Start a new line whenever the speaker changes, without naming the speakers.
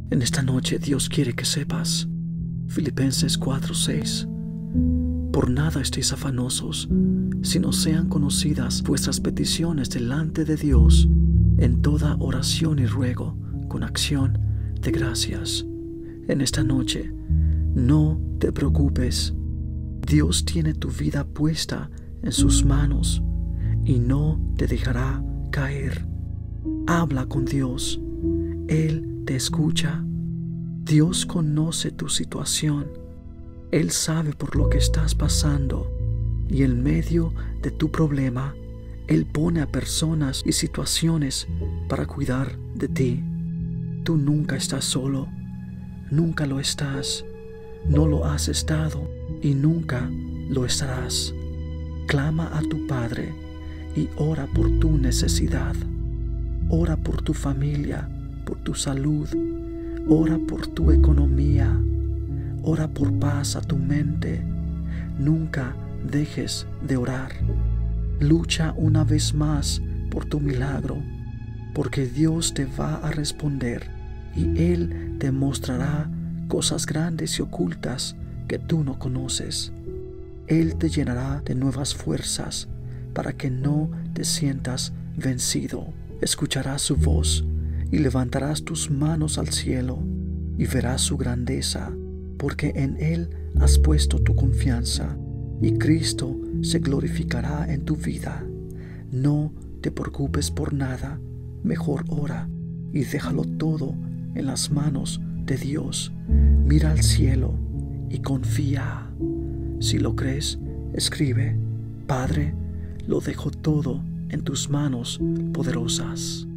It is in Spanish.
En esta noche Dios quiere que sepas, Filipenses 4:6, por nada estéis afanosos, sino sean conocidas vuestras peticiones delante de Dios en toda oración y ruego, con acción de gracias. En esta noche, no te preocupes. Dios tiene tu vida puesta en sus manos y no te dejará caer. Habla con Dios. Él te escucha. Dios conoce tu situación. Él sabe por lo que estás pasando y en medio de tu problema, Él pone a personas y situaciones para cuidar de ti. Tú nunca estás solo, nunca lo estás, no lo has estado y nunca lo estarás. Clama a tu Padre y ora por tu necesidad. Ora por tu familia, por tu salud, ora por tu economía, ora por paz a tu mente. Nunca dejes de orar. Lucha una vez más por tu milagro, porque Dios te va a responder y Él te mostrará cosas grandes y ocultas que tú no conoces. Él te llenará de nuevas fuerzas para que no te sientas vencido. Escucharás su voz y levantarás tus manos al cielo y verás su grandeza, porque en Él has puesto tu confianza y Cristo se glorificará en tu vida. No te preocupes por nada, mejor ora y déjalo todo en las manos de Dios. Mira al cielo y confía. Si lo crees, escribe: Padre, lo dejo todo en tus manos poderosas.